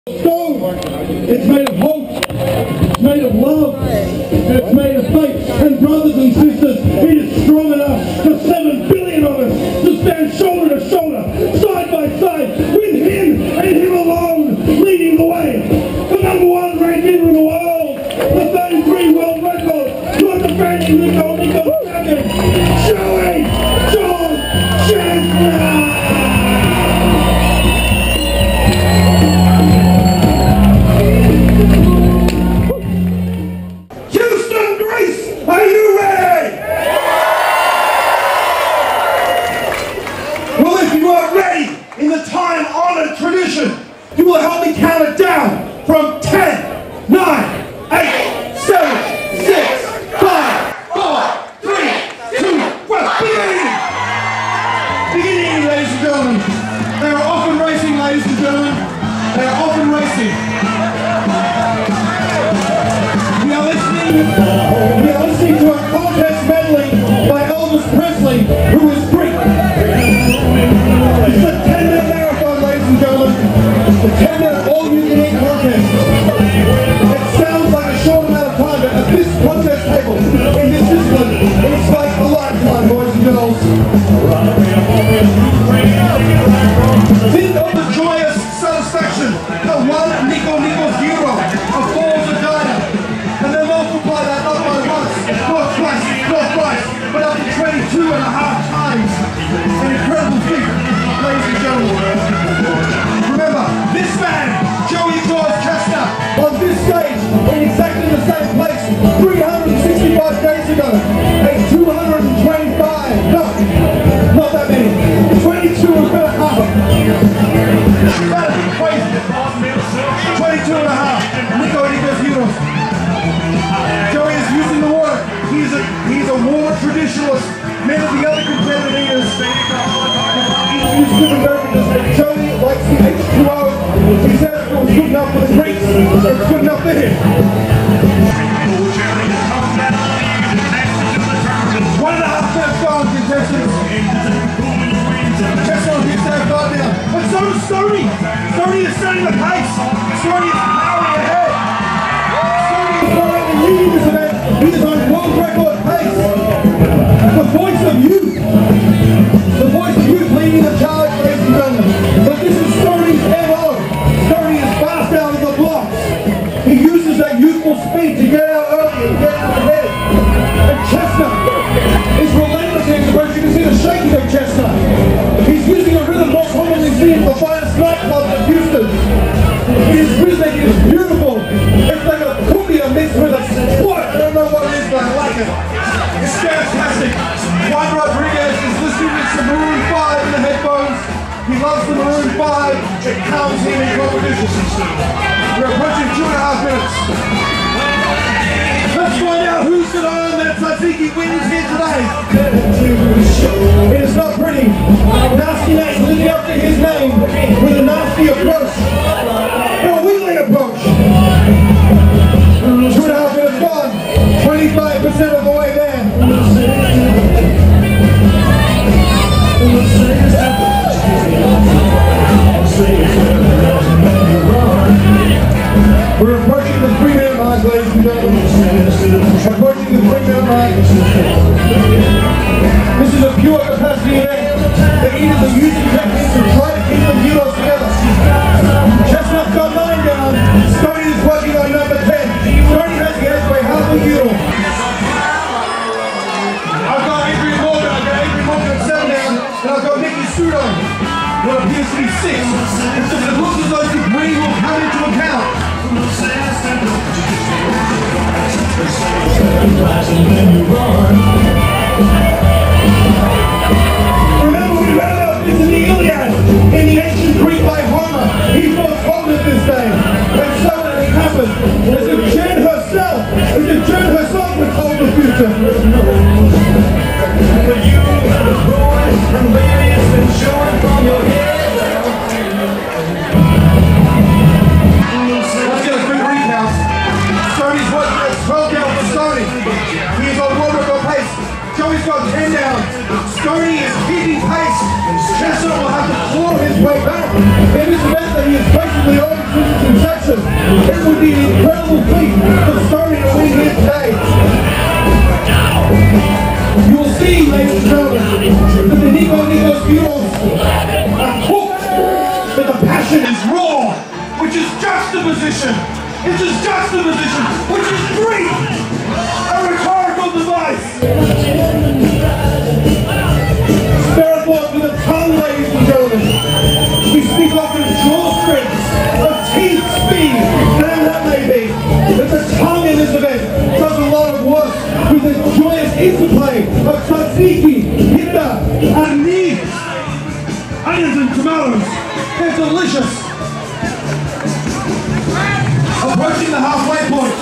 Stone. It's made of hope, it's made of love, and it's made of faith. And brothers and sisters, he is strong enough for 7 billion of us to stand shoulder to shoulder, side by side, with him and him alone, leading the way. The #1 ranked in the world, the 33 world record, not defending the golden champion, Joey John Chandler! Are you ready? Well, if you are ready, in the time-honored tradition, you will help me count it down from 10, 9, 8, 7, 6, 5, 4, 3, 2, 1. Beginning! Beginning, ladies and gentlemen. They are often racing, ladies and gentlemen. They are often racing. We are listening to a contest medley by Elvis Presley, who is Greek. It's a 10-minute marathon, ladies and gentlemen. The 10-minute all-you-can-eat contest. It sounds like a short amount of time, but at this contest table, in this discipline, it's like a lifetime, boys and girls. Think of the joyous satisfaction that one Nico's hero of Falls of Dinah. And then multiply that not by once, not twice, but up to 22 and a half times. An incredible feat, ladies and gentlemen. Remember, this man, Joey Claus Chestnut, on this stage, in exactly the same place, 365 days ago, a 225, no, not that many, 22 and a half. That'd be crazy. 22 and a half, Nico's heroes. Joey is using the water. He's a water traditionalist. Many of the other competitive eaters use different beverages. Joey likes the H2O. He said if it was good enough for the Greeks, it's good enough for him. 1.5 minutes gone, contestants. Chestnut gets that guard down. But so does Stoney. Stoney is setting the pace. Stoney is powering ahead. Leading this event, he is on world record pace. The voice of youth. The voice of youth leading the charge, ladies and gentlemen. But this is Stoney's MO. Stoney is fast out of the blocks. He uses that youthful speed to get out early and get out ahead. And Chestnut is relentless in his approach. You can see the shaking of Chestnut. He's using a rhythm more commonly seen in the finest nightclubs in Houston. His rhythmic is beautiful. It's like a cumbia mixed with a what? I don't know what it is, but I like it. It's fantastic. Juan Rodriguez is listening to some Maroon 5 in the headphones. He loves the Maroon 5. It counts him in competition. We're approaching 2.5 minutes. Let's find out who's going to earn that Tzatziki wins here today. It is not pretty. Nasty Nate living up to his name with a nasty approach. A wheeling approach. 2.5 minutes gone. 25% of the way there. We're approaching the 3-minute mark, ladies and gentlemen. Approaching the 3-minute mark. This is a pure capacity event. The eaters are using techniques to try to keep position. It would be an incredible feat for Stoney to win here today. You'll see, ladies and gentlemen, that the Nico Nikos Heroes are hooked, but the passion is raw, which is juxtaposition. It's just juxtaposition, which is great. A rhetorical device. Spherical with a tongue, ladies and gentlemen. We speak of the jaw strength, of teeth speed, whatever that may be. But the tongue in this event does a lot of work with the joyous interplay of tzatziki, pita, and meat. Onions and tomatoes. They're delicious. Approaching the halfway point.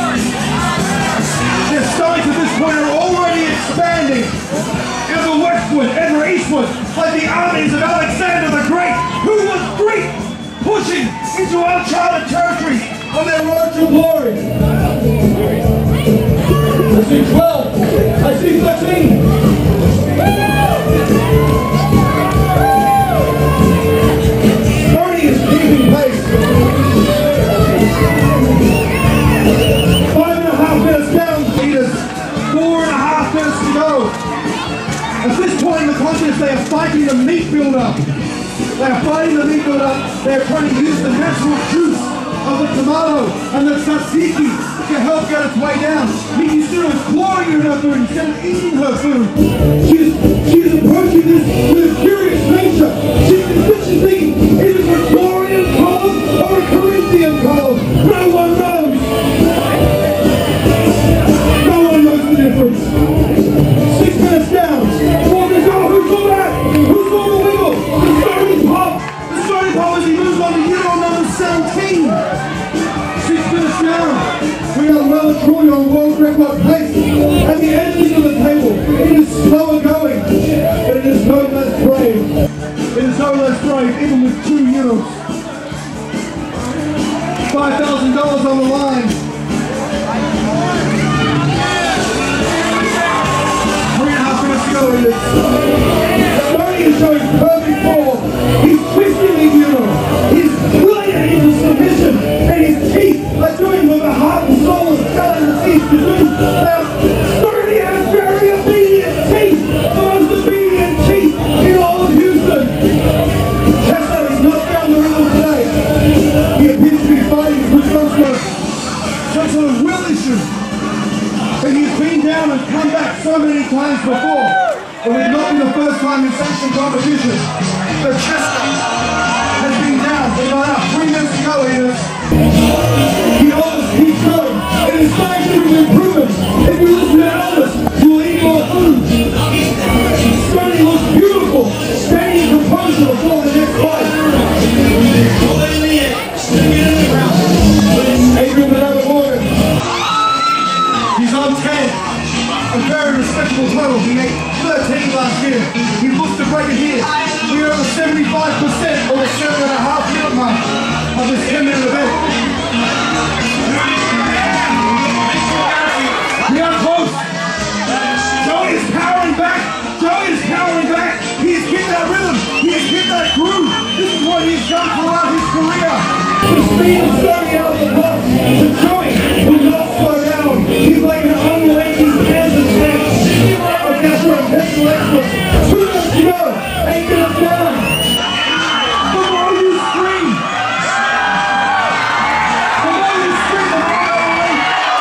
Their stomachs at this point are already expanding. Ever westward, ever eastward, like the armies of Alexander the Great, who was Greek, pushing into uncharted territory on their road to glory. I see 12. I see 13. Stoney is keeping pace. 5.5 minutes down, leaders. 4.5 minutes to go. At this point in the contest, they are fighting the meat builder. They are fighting the meat builder. They are trying to use the natural juice of the tomato and the tzatziki to help get its way down. Miki Sudo is clawing at her food instead of eating her food. She's approaching this with a curious nature. She's thinking, is it a Dorian column or a Corinthian column? No one knows. No one knows the difference. 6 minutes down. 4 minutes down. Who saw that? Who saw the wiggle? The Stoney pop. The Stoney pop as he moves on to Euro number 17. 6 minutes down. We are well and truly on world record pace. At the ending of the table, it is slower going, but it is no less brave. It is no less brave, even with 2 euros. $5,000 on the line. 3.5 minutes to go. Stoney is showing perfect form. He's twisting the euro. He's pulling it into submission, and his teeth are doing what the heart and soul of skeleton teeth to do. Now, Stoney has very obedient teeth, the most obedient teeth in all of Houston. Chestnut is not down the riddle today. He appears to be fighting for some sort of will issue. But he's been down and come back so many times before. It would not be the first time in sanctioned competition. But Chestnut has been down, but not up. 3 minutes to go, Edith. He always keeps going. It is sanctioned with improvement. If you listen to Elvis, you'll eat more food. Stoney looks beautiful. Staying in composure before the next fight. Adrian Banana Morgan. He's on 10. A very respectable total. He made 13 last year. He looks to break it here. We are over 75% or the 7.5 minute mark of this 10-minute event. We are close. Joey is powering back. Joey is powering back. He has hit that rhythm. He has hit that groove. This is what he's done throughout his career. The speed of Stoney out of the box. But Joey will not slow down. He's like an unrelenting cancer tank. Against her intentional excellence. 2 minutes to go. 8 minutes down. The more you scream. The more you scream, the more you win.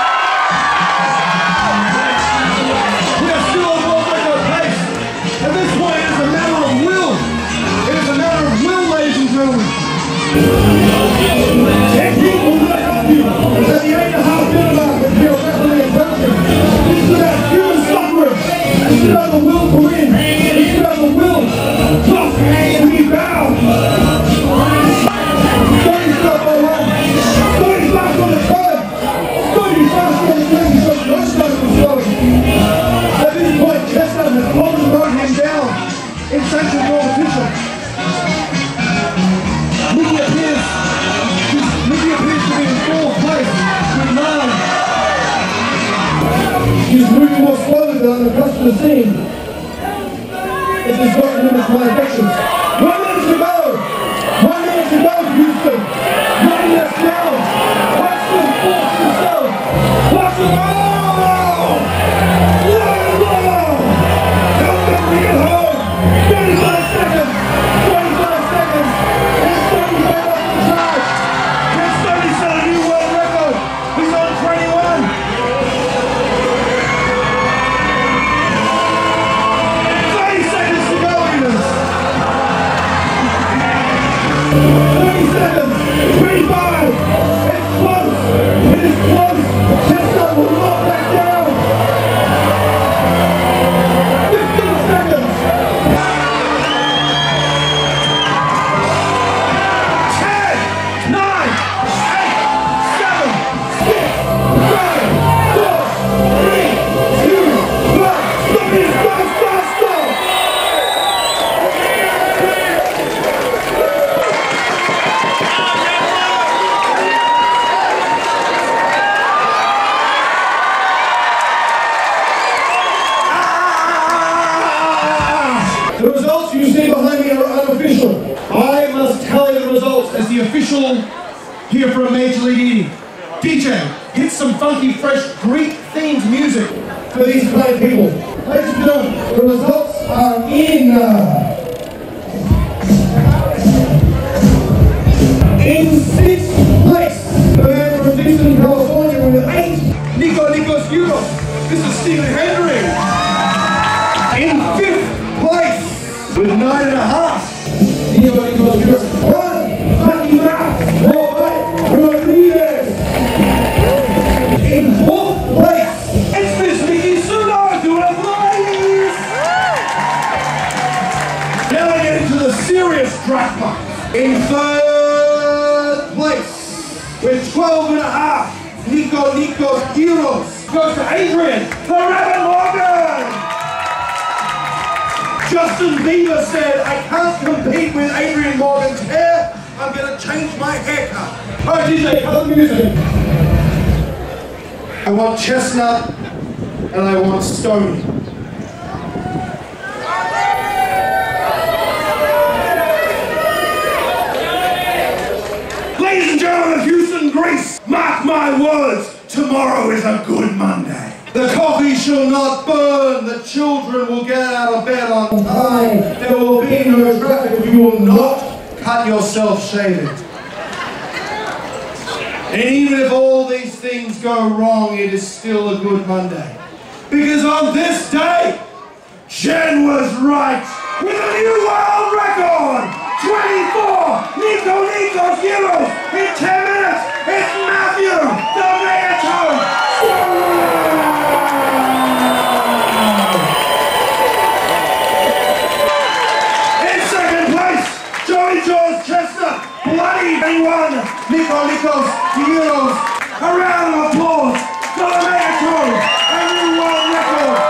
We are still on world record pace. At this point, it is a matter of will. It is a matter of will, ladies and gentlemen. 10 people will help you. At the 8.5 minute mark, if you're rapidly approaching. This is about human suffering. This is about the will to win. This is about the will to be bound. Stoney's got the one. Stoney's back on the third. Stoney's back on the third. He's got no stone from Stoney. At this point, Chestnut has already run him down in sanctioned competition. Miki appears to be in 4th place with 9. He's moving more slowly than I'm accustomed to seeing. It does not limit my affections. 1 minute to go! 1 minute to go, Houston! 1 minute down! The results you see behind me are unofficial. I must tell you the results as the official here from Major League Eating. DJ, hit some funky, fresh Greek-themed music for these kind of people. Ladies and gentlemen, the results are in 6th place. The man from Dixon, California with 8. Nikos Euros. This is Stephen Hendry. In 5th place with 9.5. Nikos Euros. 1. Lucky Matt. Rodriguez. In 4th place, it's Miss Mickey Suno. Do it, please. Now we get into the serious jackpot. In 3rd place, with 12.5, Nikos Euros goes to Adrian the Rabbit Morgan. Justin Bieber said, I can't compete with Adrian Morgan's hair. I'm going to change my haircut. All right, DJ, cut the music. I want chestnut and I want stony. Ladies and gentlemen of Houston, Greece, mark my words, tomorrow is a good Monday. The coffee shall not burn, the children will get out of bed on time, there will be no traffic if you will not cut yourself shaving. And even if all these things go wrong, it is still a good Monday. Because on this day, Jen was right with a new world record! 24 Nikos Euros in 10 minutes! It's Matthew, the Megatone! In 2nd place, Joey George Chestnut, bloody A1, Nikos Euros. A round of applause for the Megatone, a new world record.